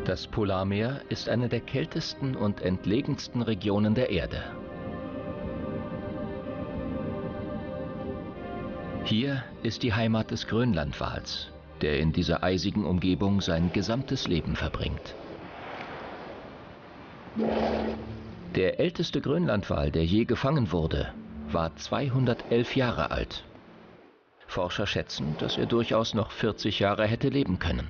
Das Polarmeer ist eine der kältesten und entlegensten Regionen der Erde. Hier ist die Heimat des Grönlandwals, der in dieser eisigen Umgebung sein gesamtes Leben verbringt. Der älteste Grönlandwal, der je gefangen wurde, war 211 Jahre alt. Forscher schätzen, dass er durchaus noch 40 Jahre hätte leben können.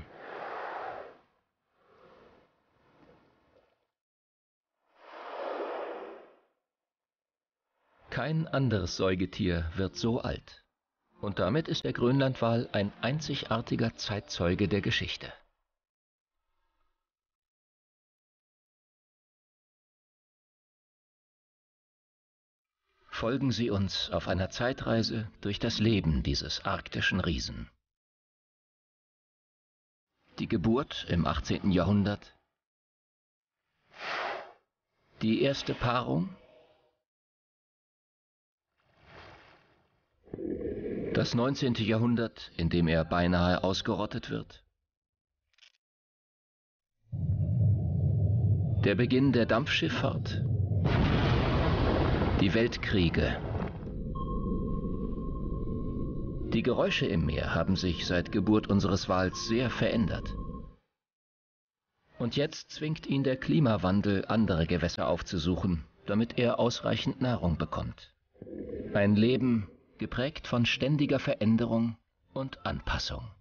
Kein anderes Säugetier wird so alt. Und damit ist der Grönlandwal ein einzigartiger Zeitzeuge der Geschichte. Folgen Sie uns auf einer Zeitreise durch das Leben dieses arktischen Riesen. Die Geburt im 18. Jahrhundert, die erste Paarung, das 19. Jahrhundert, in dem er beinahe ausgerottet wird, der Beginn der Dampfschifffahrt, die Weltkriege. Die Geräusche im Meer haben sich seit Geburt unseres Wals sehr verändert. Und jetzt zwingt ihn der Klimawandel, andere Gewässer aufzusuchen, damit er ausreichend Nahrung bekommt. Ein Leben geprägt von ständiger Veränderung und Anpassung.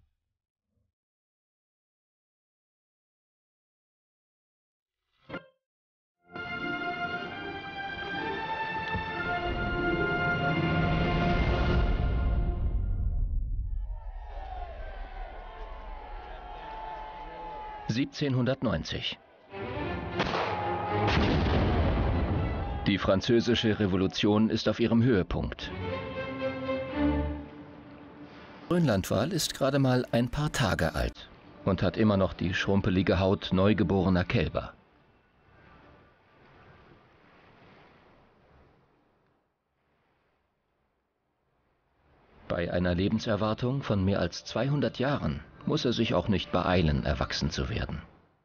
(1790) Die Französische Revolution ist auf ihrem Höhepunkt. Der Grönlandwal ist gerade mal ein paar Tage alt und hat immer noch die schrumpelige Haut neugeborener Kälber. Bei einer Lebenserwartung von mehr als 200 Jahren muss er sich auch nicht beeilen, erwachsen zu werden.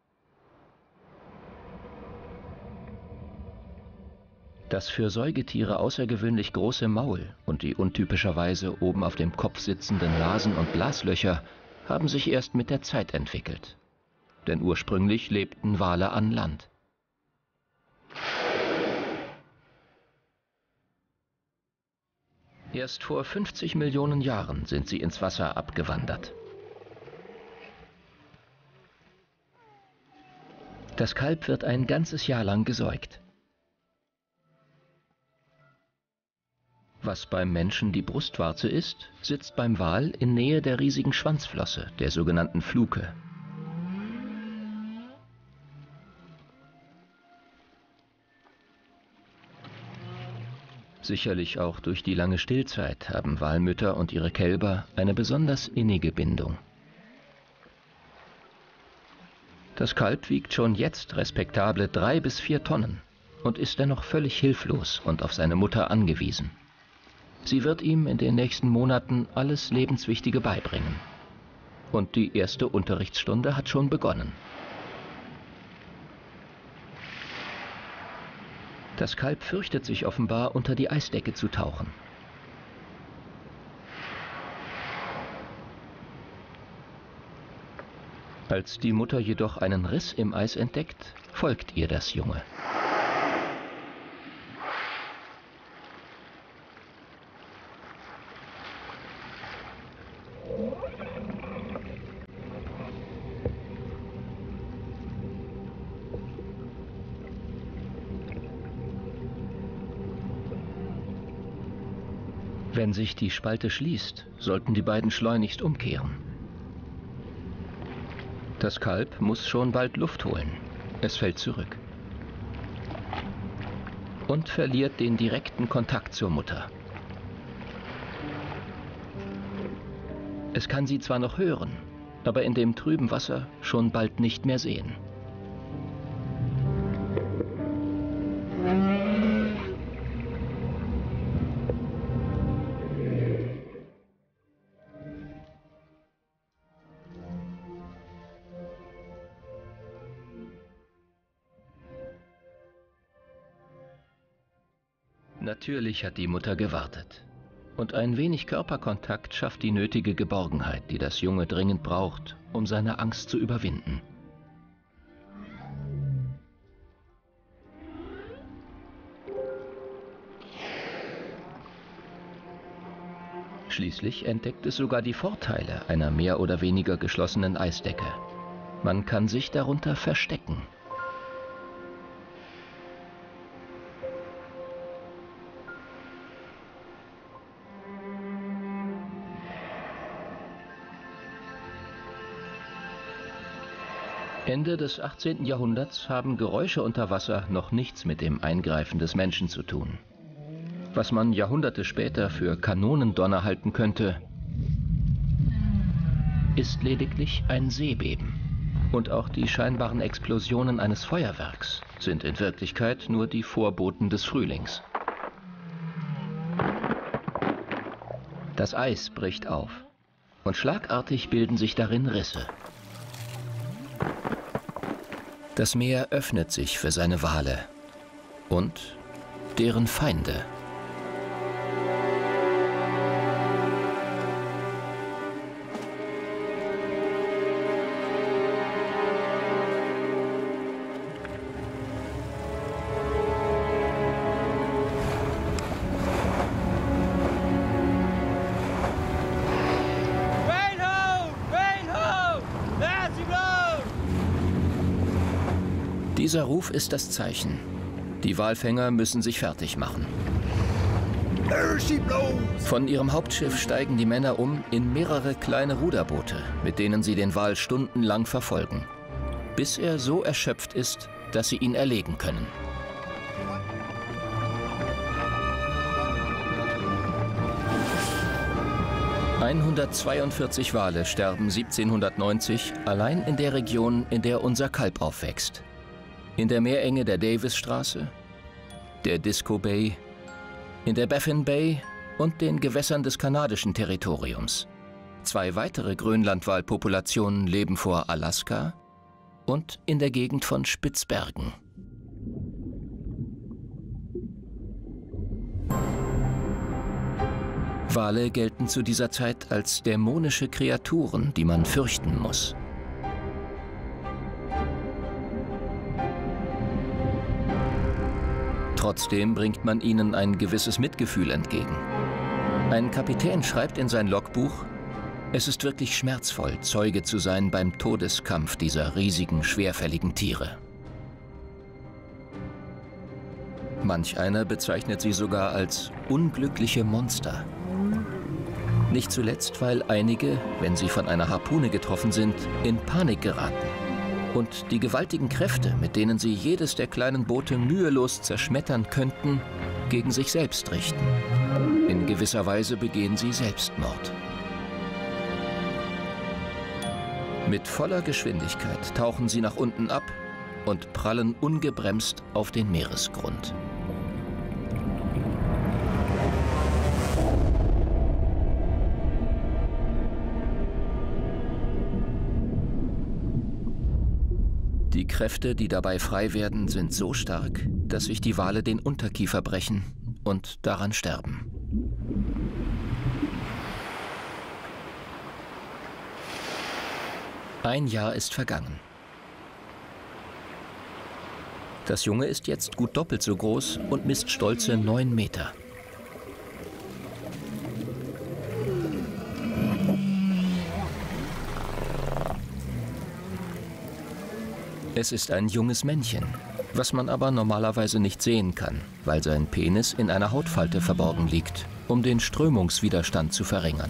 Das für Säugetiere außergewöhnlich große Maul und die untypischerweise oben auf dem Kopf sitzenden Nasen- und Blaslöcher haben sich erst mit der Zeit entwickelt. Denn ursprünglich lebten Wale an Land. Erst vor 50 Millionen Jahren sind sie ins Wasser abgewandert. Das Kalb wird ein ganzes Jahr lang gesäugt. Was beim Menschen die Brustwarze ist, sitzt beim Wal in Nähe der riesigen Schwanzflosse, der sogenannten Fluke. Sicherlich auch durch die lange Stillzeit haben Walmütter und ihre Kälber eine besonders innige Bindung. Das Kalb wiegt schon jetzt respektable 3 bis 4 Tonnen und ist dennoch völlig hilflos und auf seine Mutter angewiesen. Sie wird ihm in den nächsten Monaten alles Lebenswichtige beibringen. Und die erste Unterrichtsstunde hat schon begonnen. Das Kalb fürchtet sich offenbar, unter die Eisdecke zu tauchen. Als die Mutter jedoch einen Riss im Eis entdeckt, folgt ihr das Junge. Wenn sich die Spalte schließt, sollten die beiden schleunigst umkehren. Das Kalb muss schon bald Luft holen. Es fällt zurück. Und verliert den direkten Kontakt zur Mutter. Es kann sie zwar noch hören, aber in dem trüben Wasser schon bald nicht mehr sehen. Natürlich hat die Mutter gewartet. Und ein wenig Körperkontakt schafft die nötige Geborgenheit, die das Junge dringend braucht, um seine Angst zu überwinden. Schließlich entdeckt es sogar die Vorteile einer mehr oder weniger geschlossenen Eisdecke. Man kann sich darunter verstecken. Ende des 18. Jahrhunderts haben Geräusche unter Wasser noch nichts mit dem Eingreifen des Menschen zu tun. Was man Jahrhunderte später für Kanonendonner halten könnte, ist lediglich ein Seebeben. Und auch die scheinbaren Explosionen eines Feuerwerks sind in Wirklichkeit nur die Vorboten des Frühlings. Das Eis bricht auf und schlagartig bilden sich darin Risse. Das Meer öffnet sich für seine Wale und deren Feinde. Dieser Ruf ist das Zeichen. Die Walfänger müssen sich fertig machen. Von ihrem Hauptschiff steigen die Männer um in mehrere kleine Ruderboote, mit denen sie den Wal stundenlang verfolgen, bis er so erschöpft ist, dass sie ihn erlegen können. ...142 Wale sterben 1790 allein in der Region, in der unser Kalb aufwächst. In der Meerenge der Davis-Straße, der Disco Bay, in der Baffin Bay und den Gewässern des kanadischen Territoriums. 2 weitere Grönlandwalpopulationen leben vor Alaska und in der Gegend von Spitzbergen. Wale gelten zu dieser Zeit als dämonische Kreaturen, die man fürchten muss. Trotzdem bringt man ihnen ein gewisses Mitgefühl entgegen. Ein Kapitän schreibt in sein Logbuch: Es ist wirklich schmerzvoll, Zeuge zu sein beim Todeskampf dieser riesigen, schwerfälligen Tiere. Manch einer bezeichnet sie sogar als unglückliche Monster. Nicht zuletzt, weil einige, wenn sie von einer Harpune getroffen sind, in Panik geraten und die gewaltigen Kräfte, mit denen sie jedes der kleinen Boote mühelos zerschmettern könnten, gegen sich selbst richten. In gewisser Weise begehen sie Selbstmord. Mit voller Geschwindigkeit tauchen sie nach unten ab und prallen ungebremst auf den Meeresgrund. Die Kräfte, die dabei frei werden, sind so stark, dass sich die Wale den Unterkiefer brechen und daran sterben. Ein Jahr ist vergangen. Das Junge ist jetzt gut doppelt so groß und misst stolze 9 Meter. Es ist ein junges Männchen, was man aber normalerweise nicht sehen kann, weil sein Penis in einer Hautfalte verborgen liegt, um den Strömungswiderstand zu verringern.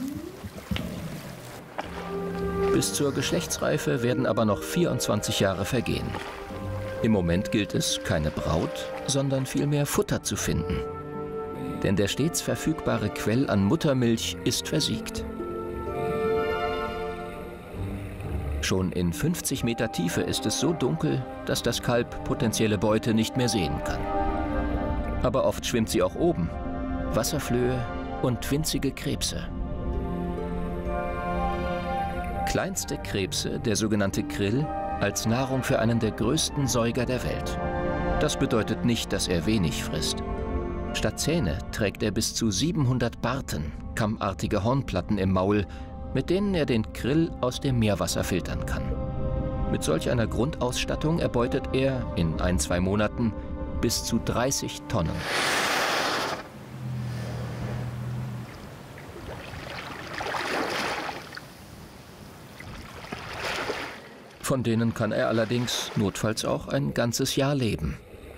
Bis zur Geschlechtsreife werden aber noch 24 Jahre vergehen. Im Moment gilt es, keine Braut, sondern vielmehr Futter zu finden. Denn der stets verfügbare Quell an Muttermilch ist versiegt. Schon in 50 Meter Tiefe ist es so dunkel, dass das Kalb potenzielle Beute nicht mehr sehen kann. Aber oft schwimmt sie auch oben. Wasserflöhe und winzige Krebse. Kleinste Krebse, der sogenannte Krill, als Nahrung für einen der größten Säuger der Welt. Das bedeutet nicht, dass er wenig frisst. Statt Zähne trägt er bis zu 700 Barten, kammartige Hornplatten im Maul, mit denen er den Krill aus dem Meerwasser filtern kann. Mit solch einer Grundausstattung erbeutet er in 1-2 Monaten bis zu 30 Tonnen. Von denen kann er allerdings notfalls auch ein ganzes Jahr leben.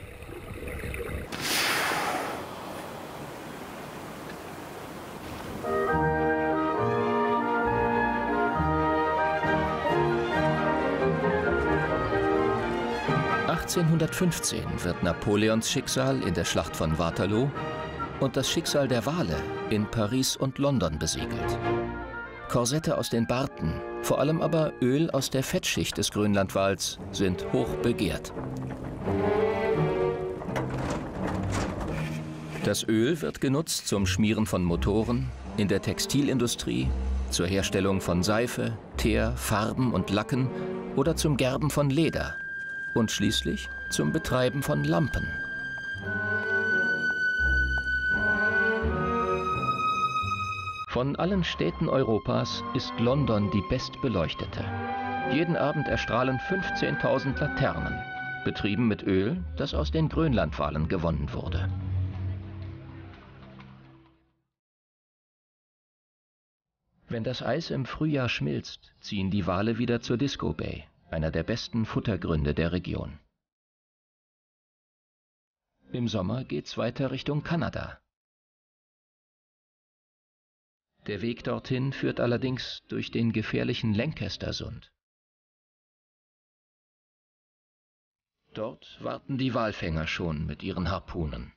(1815) wird Napoleons Schicksal in der Schlacht von Waterloo und das Schicksal der Wale in Paris und London besiegelt. Korsette aus den Barten, vor allem aber Öl aus der Fettschicht des Grönlandwals, sind hoch begehrt. Das Öl wird genutzt zum Schmieren von Motoren, in der Textilindustrie, zur Herstellung von Seife, Teer, Farben und Lacken oder zum Gerben von Leder und schließlich zum Betreiben von Lampen. Von allen Städten Europas ist London die bestbeleuchtete. Jeden Abend erstrahlen 15.000 Laternen, betrieben mit Öl, das aus den Grönlandwalen gewonnen wurde. Wenn das Eis im Frühjahr schmilzt, ziehen die Wale wieder zur Disko Bay, einer der besten Futtergründe der Region. Im Sommer geht's weiter Richtung Kanada. Der Weg dorthin führt allerdings durch den gefährlichen Lancaster-Sund. Dort warten die Walfänger schon mit ihren Harpunen.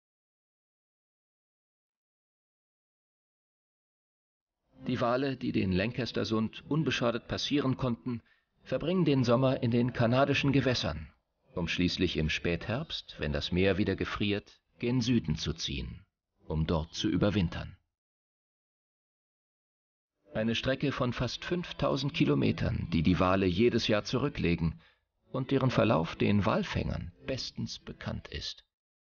Die Wale, die den Lancaster-Sund unbeschadet passieren konnten, verbringen den Sommer in den kanadischen Gewässern, um schließlich im Spätherbst, wenn das Meer wieder gefriert, gen Süden zu ziehen, um dort zu überwintern. Eine Strecke von fast 5000 Kilometern, die die Wale jedes Jahr zurücklegen und deren Verlauf den Walfängern bestens bekannt ist.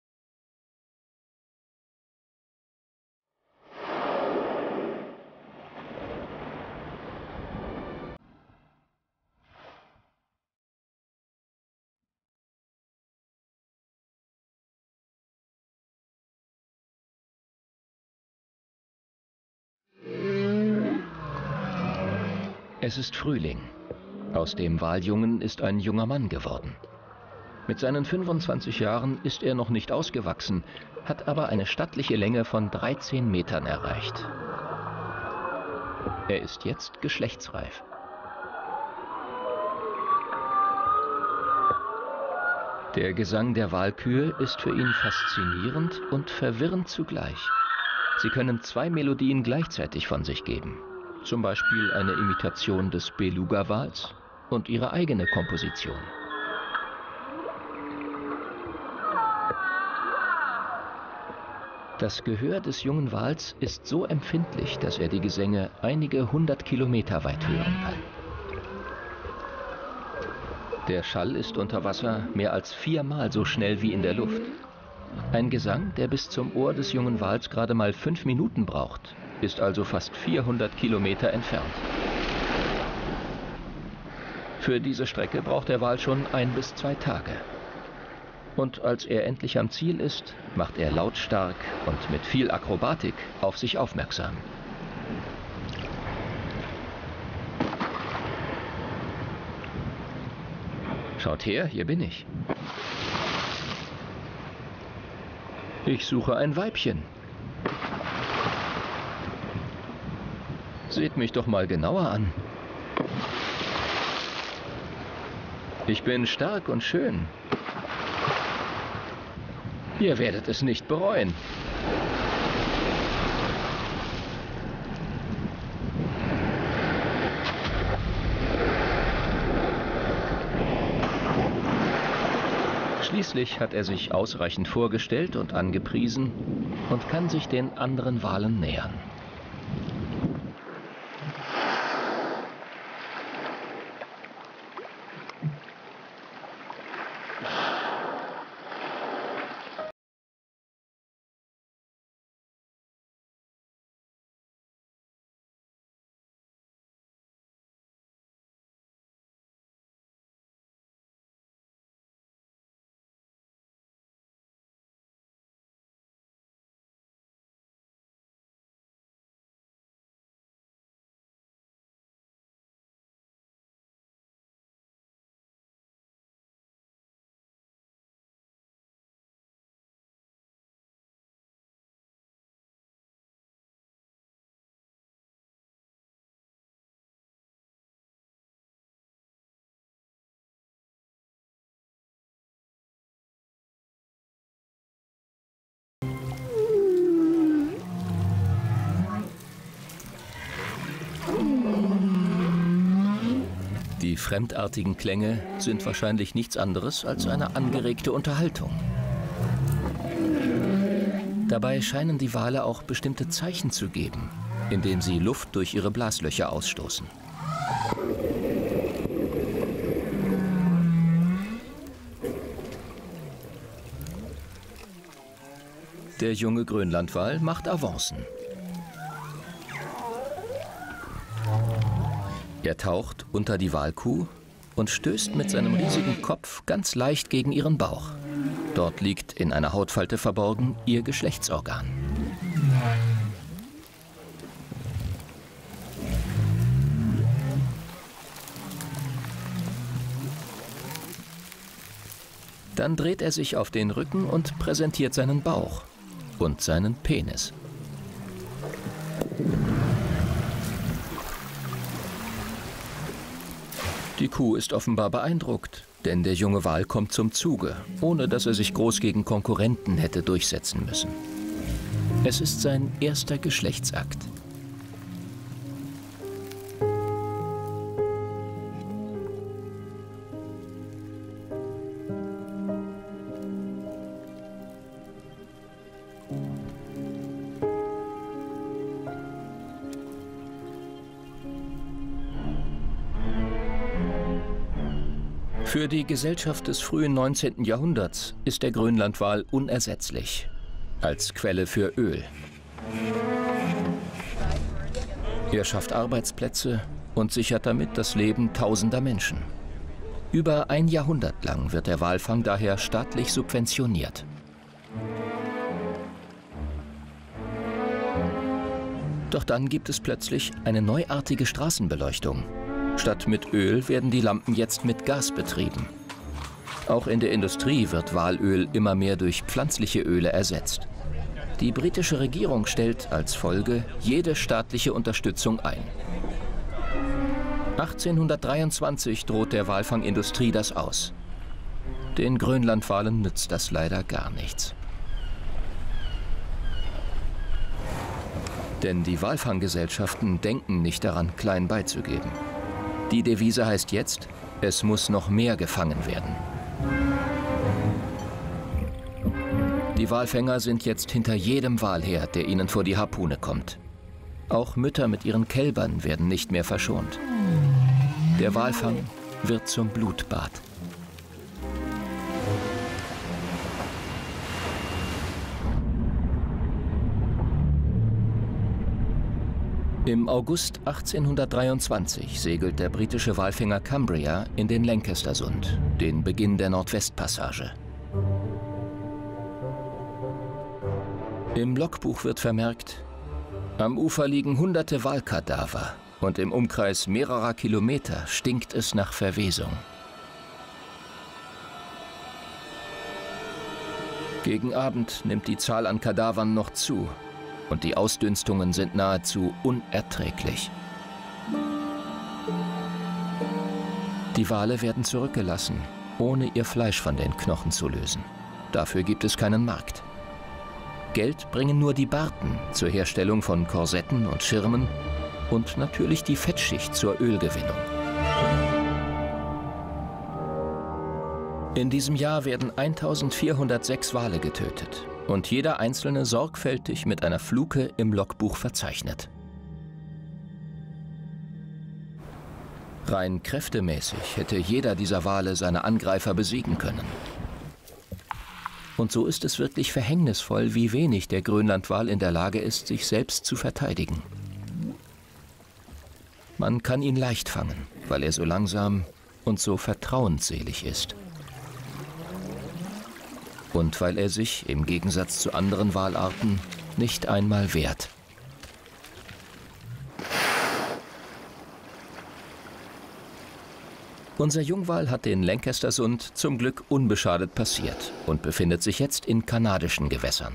Es ist Frühling. Aus dem Waljungen ist ein junger Mann geworden. Mit seinen 25 Jahren ist er noch nicht ausgewachsen, hat aber eine stattliche Länge von 13 Metern erreicht. Er ist jetzt geschlechtsreif. Der Gesang der Walkühe ist für ihn faszinierend und verwirrend zugleich. Sie können 2 Melodien gleichzeitig von sich geben. Zum Beispiel eine Imitation des Beluga-Wals und ihre eigene Komposition. Das Gehör des jungen Wals ist so empfindlich, dass er die Gesänge einige 100 Kilometer weit hören kann. Der Schall ist unter Wasser mehr als 4-mal so schnell wie in der Luft. Ein Gesang, der bis zum Ohr des jungen Wals gerade mal 5 Minuten braucht, ist also fast 400 Kilometer entfernt. Für diese Strecke braucht der Wal schon 1 bis 2 Tage. Und als er endlich am Ziel ist, macht er lautstark und mit viel Akrobatik auf sich aufmerksam. Schaut her, hier bin ich. Ich suche ein Weibchen. Seht mich doch mal genauer an. Ich bin stark und schön. Ihr werdet es nicht bereuen. Schließlich hat er sich ausreichend vorgestellt und angepriesen und kann sich den anderen Walen nähern. Die fremdartigen Klänge sind wahrscheinlich nichts anderes als eine angeregte Unterhaltung. Dabei scheinen die Wale auch bestimmte Zeichen zu geben, indem sie Luft durch ihre Blaslöcher ausstoßen. Der junge Grönlandwal macht Avancen. Er taucht unter die Walkuh und stößt mit seinem riesigen Kopf ganz leicht gegen ihren Bauch. Dort liegt in einer Hautfalte verborgen ihr Geschlechtsorgan. Dann dreht er sich auf den Rücken und präsentiert seinen Bauch und seinen Penis. Die Kuh ist offenbar beeindruckt, denn der junge Wal kommt zum Zuge, ohne dass er sich groß gegen Konkurrenten hätte durchsetzen müssen. Es ist sein erster Geschlechtsakt. Für die Gesellschaft des frühen 19. Jahrhunderts ist der Grönlandwal unersetzlich als Quelle für Öl. Er schafft Arbeitsplätze und sichert damit das Leben tausender Menschen. Über ein Jahrhundert lang wird der Walfang daher staatlich subventioniert. Doch dann gibt es plötzlich eine neuartige Straßenbeleuchtung. Statt mit Öl werden die Lampen jetzt mit Gas betrieben. Auch in der Industrie wird Walöl immer mehr durch pflanzliche Öle ersetzt. Die britische Regierung stellt als Folge jede staatliche Unterstützung ein. 1823 droht der Walfangindustrie das aus. Den Grönlandwalen nützt das leider gar nichts. Denn die Walfanggesellschaften denken nicht daran, klein beizugeben. Die Devise heißt jetzt, es muss noch mehr gefangen werden. Die Walfänger sind jetzt hinter jedem Wal her, der ihnen vor die Harpune kommt. Auch Mütter mit ihren Kälbern werden nicht mehr verschont. Der Walfang wird zum Blutbad. Im August 1823 segelt der britische Walfänger Cumbria in den Lancaster-Sund, den Beginn der Nordwestpassage. Im Logbuch wird vermerkt, am Ufer liegen hunderte Walkadaver und im Umkreis mehrerer Kilometer stinkt es nach Verwesung. Gegen Abend nimmt die Zahl an Kadavern noch zu. Und die Ausdünstungen sind nahezu unerträglich. Die Wale werden zurückgelassen, ohne ihr Fleisch von den Knochen zu lösen. Dafür gibt es keinen Markt. Geld bringen nur die Barten zur Herstellung von Korsetten und Schirmen und natürlich die Fettschicht zur Ölgewinnung. In diesem Jahr werden 1406 Wale getötet. Und jeder einzelne sorgfältig mit einer Fluke im Logbuch verzeichnet. Rein kräftemäßig hätte jeder dieser Wale seine Angreifer besiegen können. Und so ist es wirklich verhängnisvoll, wie wenig der Grönlandwal in der Lage ist, sich selbst zu verteidigen. Man kann ihn leicht fangen, weil er so langsam und so vertrauensselig ist. Und weil er sich, im Gegensatz zu anderen Walarten, nicht einmal wehrt. Unser Jungwal hat den Lancaster-Sund zum Glück unbeschadet passiert und befindet sich jetzt in kanadischen Gewässern.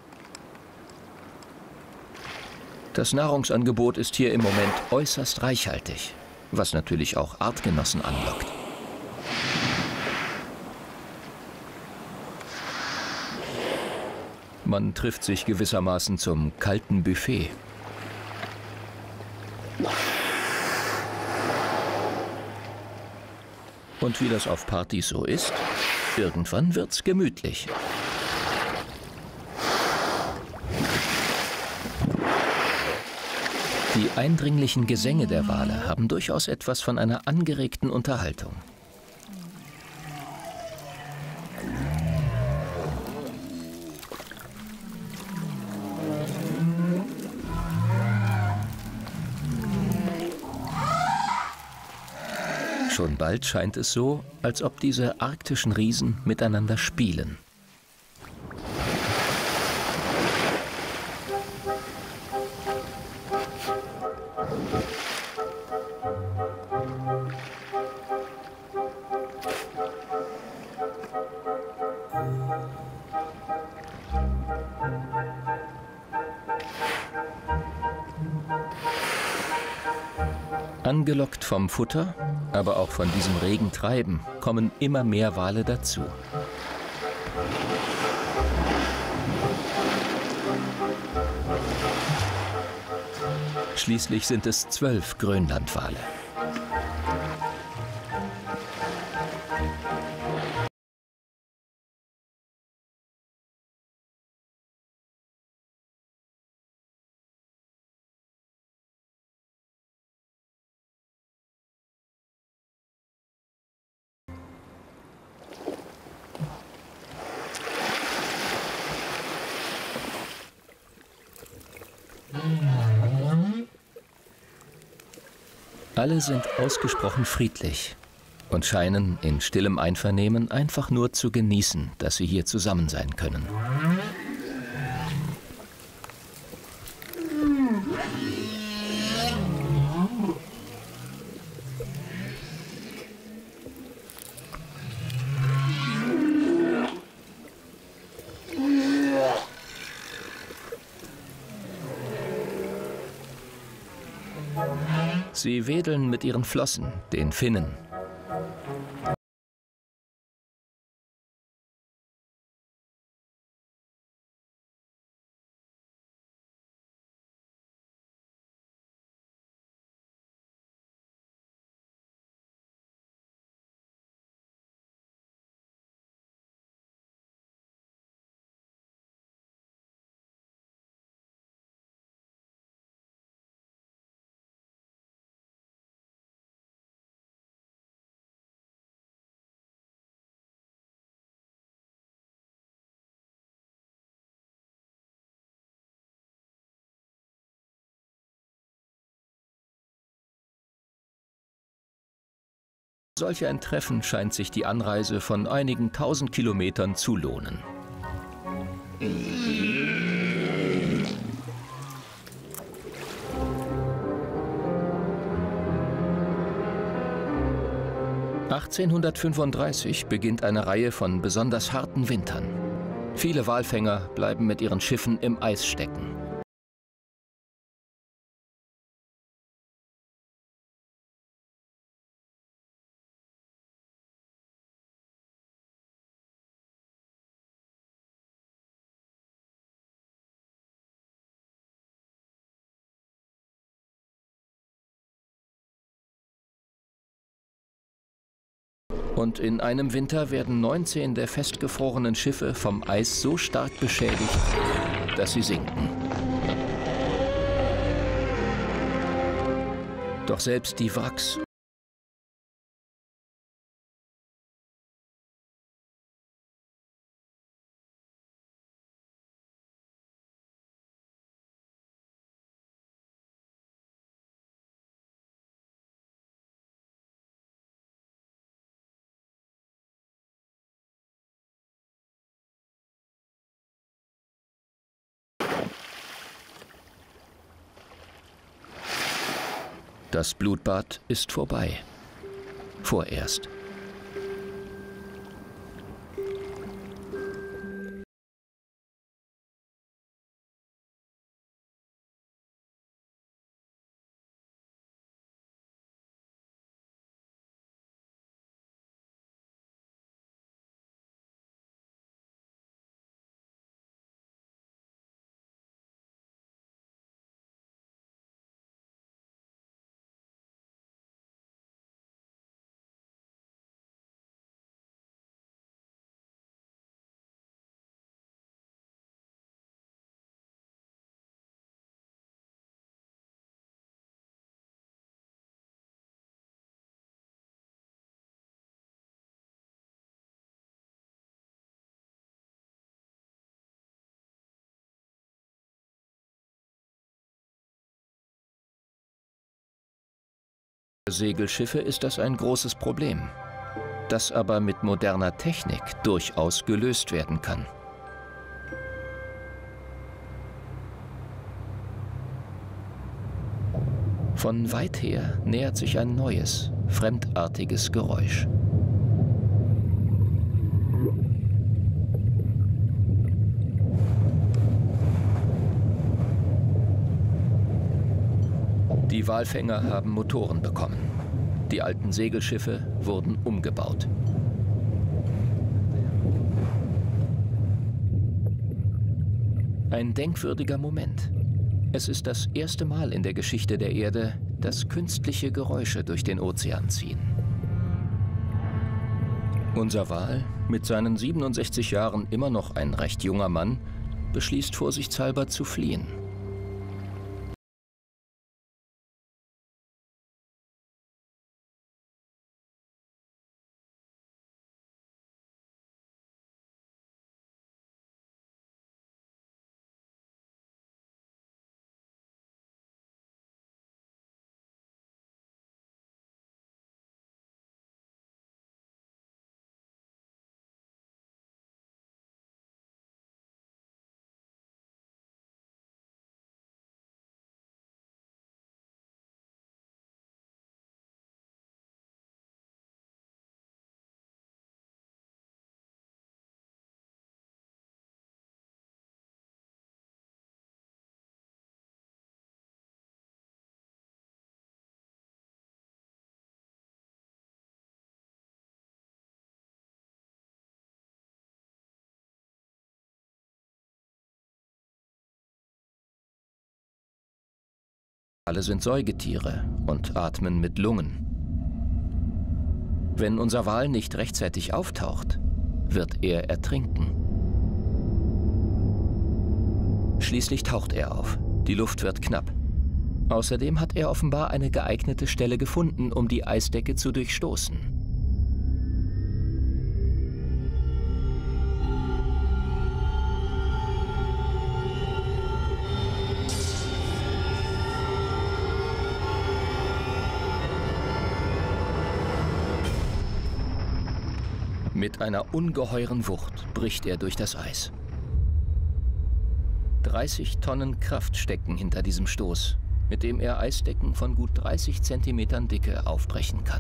Das Nahrungsangebot ist hier im Moment äußerst reichhaltig, was natürlich auch Artgenossen anlockt. Man trifft sich gewissermaßen zum kalten Buffet. Und wie das auf Partys so ist, irgendwann wird's gemütlich. Die eindringlichen Gesänge der Wale haben durchaus etwas von einer angeregten Unterhaltung. Schon bald scheint es so, als ob diese arktischen Riesen miteinander spielen. Angelockt vom Futter, aber auch von diesem regen Treiben, kommen immer mehr Wale dazu. Schließlich sind es 12 Grönlandwale. Alle sind ausgesprochen friedlich und scheinen in stillem Einvernehmen einfach nur zu genießen, dass sie hier zusammen sein können. Sie wedeln mit ihren Flossen, den Finnen. Solch ein Treffen scheint sich die Anreise von einigen 1000 Kilometern zu lohnen. (1835) beginnt eine Reihe von besonders harten Wintern. Viele Walfänger bleiben mit ihren Schiffen im Eis stecken. Und in einem Winter werden 19 der festgefrorenen Schiffe vom Eis so stark beschädigt, dass sie sinken. Doch selbst die Wracks Das Blutbad ist vorbei. Vorerst. Für Segelschiffe ist das ein großes Problem, das aber mit moderner Technik durchaus gelöst werden kann. Von weit her nähert sich ein neues, fremdartiges Geräusch. Die Walfänger haben Motoren bekommen. Die alten Segelschiffe wurden umgebaut. Ein denkwürdiger Moment. Es ist das erste Mal in der Geschichte der Erde, dass künstliche Geräusche durch den Ozean ziehen. Unser Wal, mit seinen 67 Jahren immer noch ein recht junger Mann, beschließt vorsichtshalber zu fliehen. Alle sind Säugetiere und atmen mit Lungen. Wenn unser Wal nicht rechtzeitig auftaucht, wird er ertrinken. Schließlich taucht er auf. Die Luft wird knapp. Außerdem hat er offenbar eine geeignete Stelle gefunden, um die Eisdecke zu durchstoßen. Mit einer ungeheuren Wucht bricht er durch das Eis. 30 Tonnen Kraft stecken hinter diesem Stoß, mit dem er Eisdecken von gut 30 Zentimetern Dicke aufbrechen kann.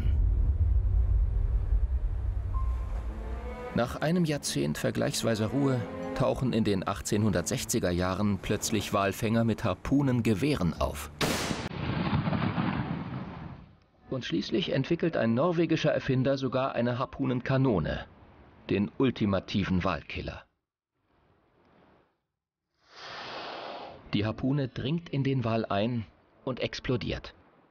Nach einem Jahrzehnt vergleichsweise Ruhe tauchen in den 1860er Jahren plötzlich Walfänger mit Harpunengewehren auf. Und schließlich entwickelt ein norwegischer Erfinder sogar eine Harpunenkanone, den ultimativen Walkiller. Die Harpune dringt in den Wal ein und explodiert.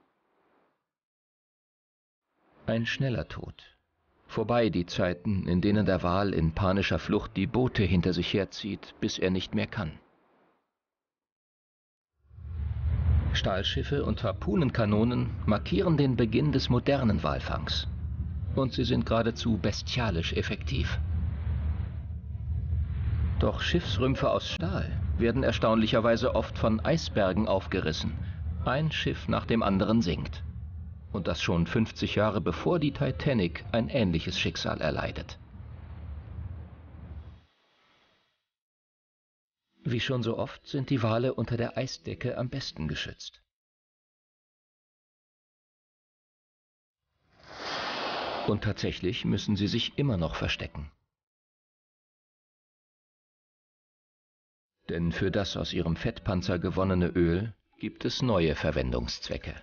Ein schneller Tod. Vorbei die Zeiten, in denen der Wal in panischer Flucht die Boote hinter sich herzieht, bis er nicht mehr kann. Stahlschiffe und Harpunenkanonen markieren den Beginn des modernen Walfangs. Und sie sind geradezu bestialisch effektiv. Doch Schiffsrümpfe aus Stahl werden erstaunlicherweise oft von Eisbergen aufgerissen. Ein Schiff nach dem anderen sinkt. Und das schon 50 Jahre bevor die Titanic ein ähnliches Schicksal erleidet. Wie schon so oft sind die Wale unter der Eisdecke am besten geschützt. Und tatsächlich müssen sie sich immer noch verstecken. Denn für das aus ihrem Fettpanzer gewonnene Öl gibt es neue Verwendungszwecke.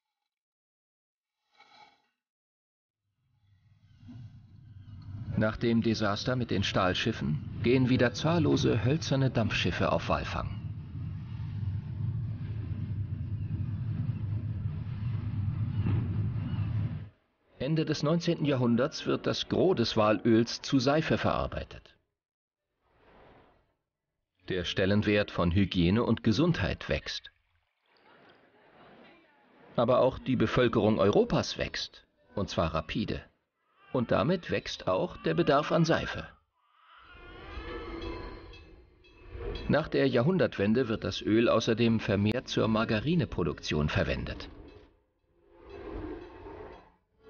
Nach dem Desaster mit den Stahlschiffen gehen wieder zahllose hölzerne Dampfschiffe auf Walfang. Ende des 19. Jahrhunderts wird das Gros des Walöls zu Seife verarbeitet. Der Stellenwert von Hygiene und Gesundheit wächst. Aber auch die Bevölkerung Europas wächst, und zwar rapide. Und damit wächst auch der Bedarf an Seife. Nach der Jahrhundertwende wird das Öl außerdem vermehrt zur Margarineproduktion verwendet.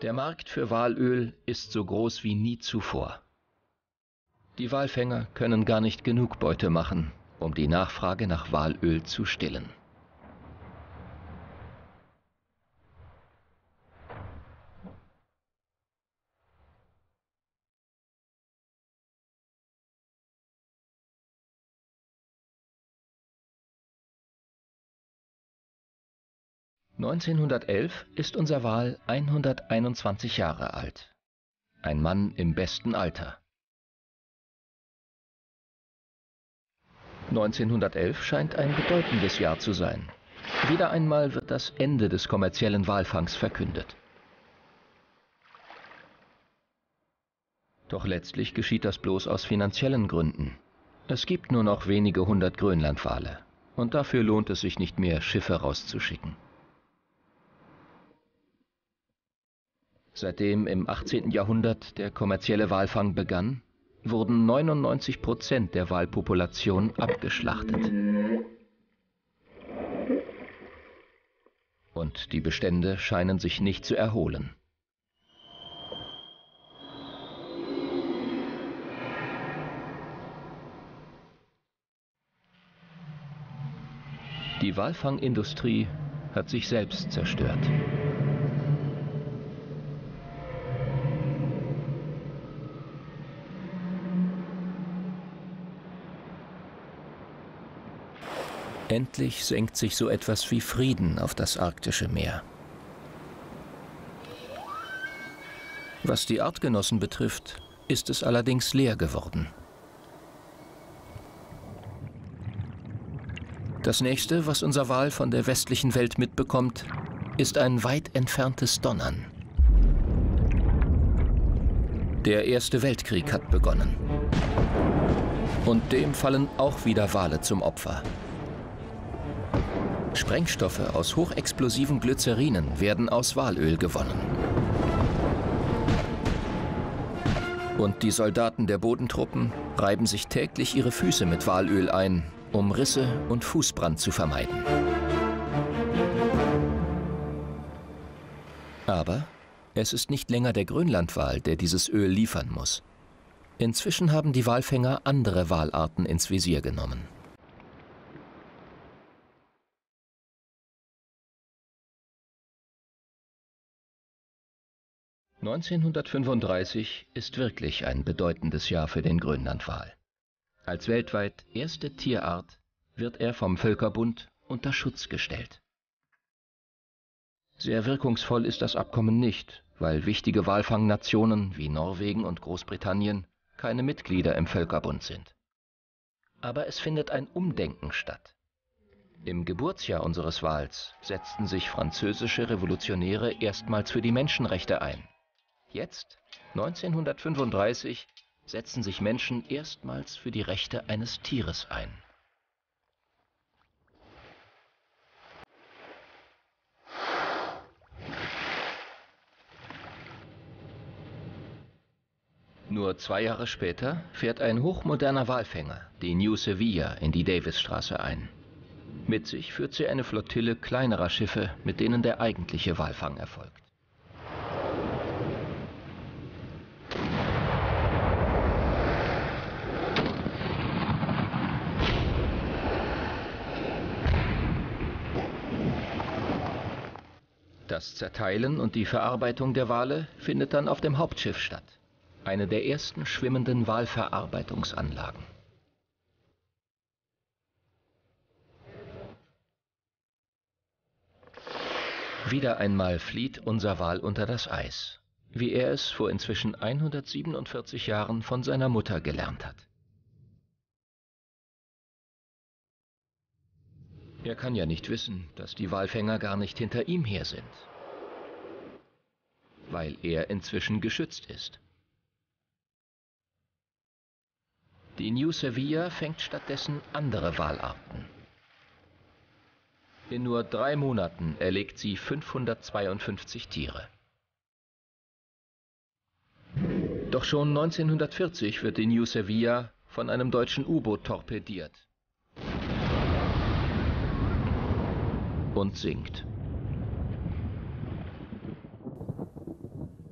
Der Markt für Walöl ist so groß wie nie zuvor. Die Walfänger können gar nicht genug Beute machen, um die Nachfrage nach Walöl zu stillen. (1911) ist unser Wal 121 Jahre alt. Ein Mann im besten Alter. 1911 scheint ein bedeutendes Jahr zu sein. Wieder einmal wird das Ende des kommerziellen Walfangs verkündet. Doch letztlich geschieht das bloß aus finanziellen Gründen. Es gibt nur noch wenige 100 Grönlandwale und dafür lohnt es sich nicht mehr, Schiffe rauszuschicken. Seitdem im 18. Jahrhundert der kommerzielle Walfang begann, wurden 99% der Walpopulation abgeschlachtet. Und die Bestände scheinen sich nicht zu erholen. Die Walfangindustrie hat sich selbst zerstört. Endlich senkt sich so etwas wie Frieden auf das arktische Meer. Was die Artgenossen betrifft, ist es allerdings leer geworden. Das nächste, was unser Wal von der westlichen Welt mitbekommt, ist ein weit entferntes Donnern. Der Erste Weltkrieg hat begonnen. Und dem fallen auch wieder Wale zum Opfer. Sprengstoffe aus hochexplosiven Glycerinen werden aus Walöl gewonnen. Und die Soldaten der Bodentruppen reiben sich täglich ihre Füße mit Walöl ein, um Risse und Fußbrand zu vermeiden. Aber es ist nicht länger der Grönlandwal, der dieses Öl liefern muss. Inzwischen haben die Walfänger andere Walarten ins Visier genommen. (1935) ist wirklich ein bedeutendes Jahr für den Grönlandwal. Als weltweit erste Tierart wird er vom Völkerbund unter Schutz gestellt. Sehr wirkungsvoll ist das Abkommen nicht, weil wichtige Walfangnationen wie Norwegen und Großbritannien keine Mitglieder im Völkerbund sind. Aber es findet ein Umdenken statt. Im Geburtsjahr unseres Wals setzten sich französische Revolutionäre erstmals für die Menschenrechte ein. Jetzt, 1935, setzen sich Menschen erstmals für die Rechte eines Tieres ein. Nur 2 Jahre später fährt ein hochmoderner Walfänger, die New Sevilla, in die Davisstraße ein. Mit sich führt sie eine Flottille kleinerer Schiffe, mit denen der eigentliche Walfang erfolgt. Das Zerteilen und die Verarbeitung der Wale findet dann auf dem Hauptschiff statt, eine der ersten schwimmenden Walverarbeitungsanlagen. Wieder einmal flieht unser Wal unter das Eis, wie er es vor inzwischen 147 Jahren von seiner Mutter gelernt hat. Er kann ja nicht wissen, dass die Walfänger gar nicht hinter ihm her sind, weil er inzwischen geschützt ist. Die New Sevilla fängt stattdessen andere Walarten. In nur 3 Monaten erlegt sie 552 Tiere. Doch schon 1940 wird die New Sevilla von einem deutschen U-Boot torpediert und sinkt.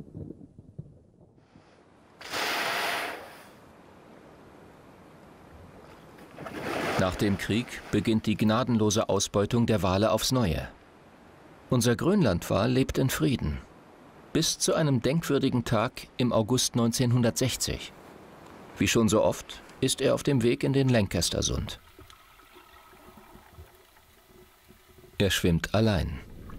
Nach dem Krieg beginnt die gnadenlose Ausbeutung der Wale aufs Neue. Unser Grönlandwal lebt in Frieden. Bis zu einem denkwürdigen Tag im August 1960. Wie schon so oft ist er auf dem Weg in den Lancaster-Sund. Er schwimmt allein.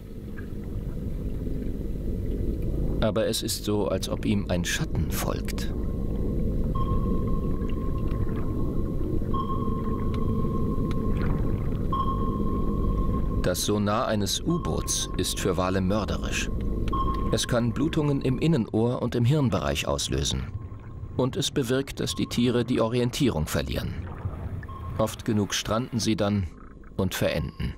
Aber es ist so, als ob ihm ein Schatten folgt. Das Sonar eines U-Boots ist für Wale mörderisch. Es kann Blutungen im Innenohr und im Hirnbereich auslösen. Und es bewirkt, dass die Tiere die Orientierung verlieren. Oft genug stranden sie dann und verenden.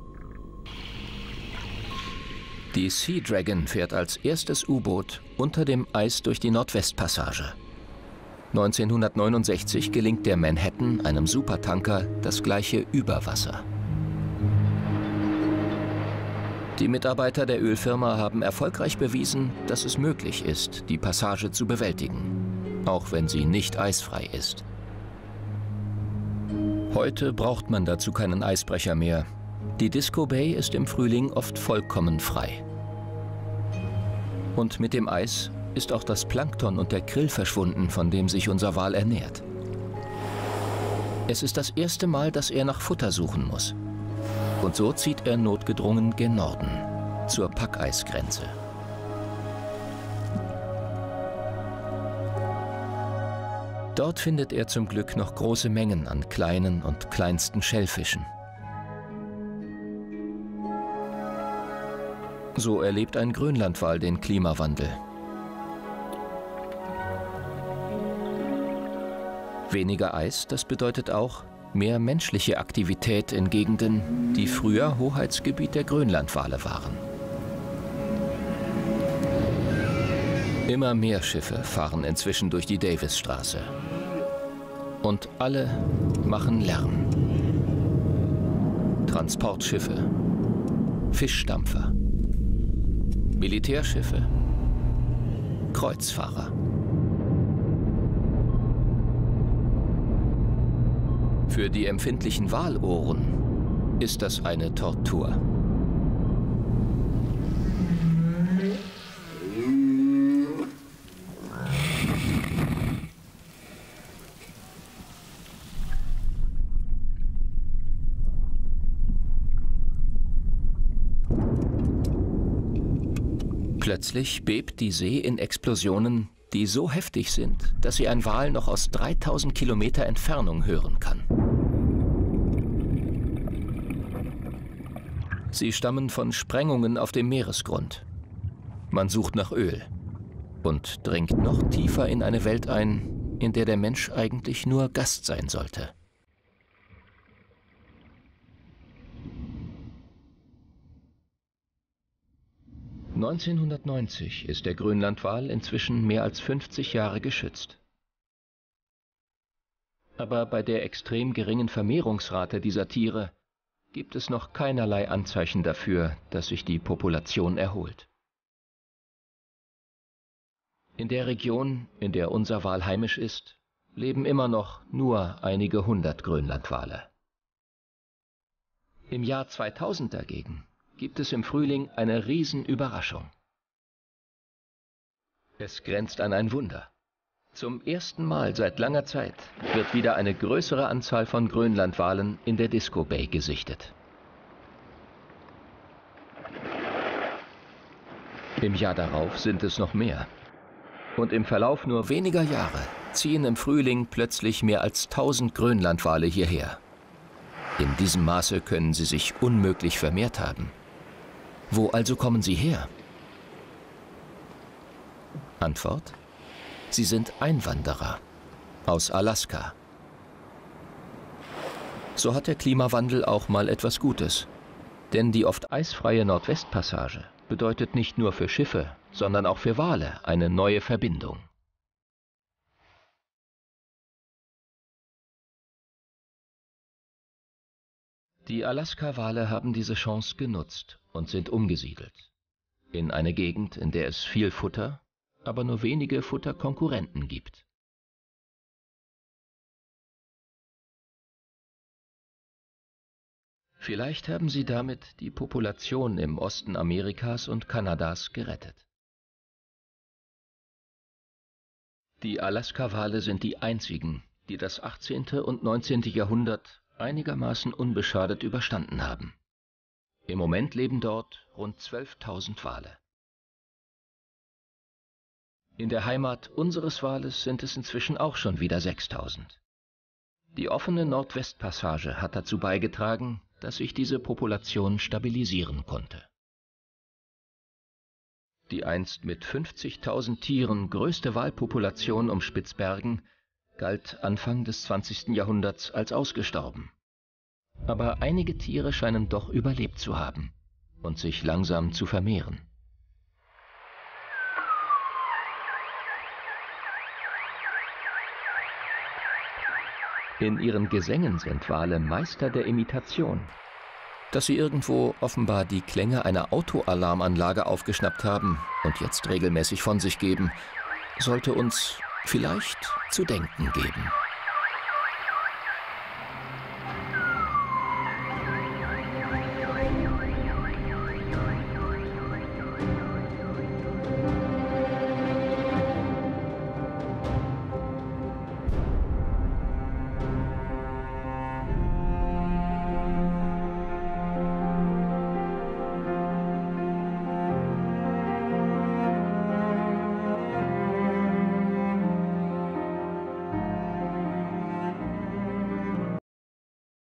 Die Sea Dragon fährt als erstes U-Boot unter dem Eis durch die Nordwestpassage. 1969 gelingt der Manhattan, einem Supertanker, das gleiche über Wasser. Die Mitarbeiter der Ölfirma haben erfolgreich bewiesen, dass es möglich ist, die Passage zu bewältigen, auch wenn sie nicht eisfrei ist. Heute braucht man dazu keinen Eisbrecher mehr. Die Disco Bay ist im Frühling oft vollkommen frei. Und mit dem Eis ist auch das Plankton und der Krill verschwunden, von dem sich unser Wal ernährt. Es ist das erste Mal, dass er nach Futter suchen muss. Und so zieht er notgedrungen gen Norden, zur Packeisgrenze. Dort findet er zum Glück noch große Mengen an kleinen und kleinsten Schellfischen. So erlebt ein Grönlandwal den Klimawandel. Weniger Eis, das bedeutet auch mehr menschliche Aktivität in Gegenden, die früher Hoheitsgebiet der Grönlandwale waren. Immer mehr Schiffe fahren inzwischen durch die Davisstraße. Und alle machen Lärm. Transportschiffe, Fischdampfer, Militärschiffe, Kreuzfahrer. Für die empfindlichen Walohren ist das eine Tortur. Plötzlich bebt die See in Explosionen, die so heftig sind, dass sie ein Wal noch aus 3000 Kilometer Entfernung hören kann. Sie stammen von Sprengungen auf dem Meeresgrund. Man sucht nach Öl und dringt noch tiefer in eine Welt ein, in der der Mensch eigentlich nur Gast sein sollte. (1990) ist der Grönlandwal inzwischen mehr als 50 Jahre geschützt. Aber bei der extrem geringen Vermehrungsrate dieser Tiere gibt es noch keinerlei Anzeichen dafür, dass sich die Population erholt. In der Region, in der unser Wal heimisch ist, leben immer noch nur einige hundert Grönlandwale. Im Jahr 2000 dagegen gibt es im Frühling eine Riesenüberraschung. Es grenzt an ein Wunder. Zum ersten Mal seit langer Zeit wird wieder eine größere Anzahl von Grönlandwalen in der Disco Bay gesichtet. Im Jahr darauf sind es noch mehr. Und im Verlauf nur weniger Jahre ziehen im Frühling plötzlich mehr als 1000 Grönlandwale hierher. In diesem Maße können sie sich unmöglich vermehrt haben. Wo also kommen sie her? Antwort: Sie sind Einwanderer aus Alaska. So hat der Klimawandel auch mal etwas Gutes. Denn die oft eisfreie Nordwestpassage bedeutet nicht nur für Schiffe, sondern auch für Wale eine neue Verbindung. Die Alaska-Wale haben diese Chance genutzt und sind umgesiedelt. In eine Gegend, in der es viel Futter, aber nur wenige Futterkonkurrenten gibt. Vielleicht haben sie damit die Population im Osten Amerikas und Kanadas gerettet. Die Alaska-Wale sind die einzigen, die das 18. und 19. Jahrhundert einigermaßen unbeschadet überstanden haben. Im Moment leben dort rund 12.000 Wale. In der Heimat unseres Wales sind es inzwischen auch schon wieder 6.000. Die offene Nordwestpassage hat dazu beigetragen, dass sich diese Population stabilisieren konnte. Die einst mit 50.000 Tieren größte Walpopulation um Spitzbergen galt Anfang des 20. Jahrhunderts als ausgestorben. Aber einige Tiere scheinen doch überlebt zu haben und sich langsam zu vermehren. In ihren Gesängen sind Wale Meister der Imitation. Dass sie irgendwo offenbar die Klänge einer Autoalarmanlage aufgeschnappt haben und jetzt regelmäßig von sich geben, sollte uns vielleicht zu denken geben.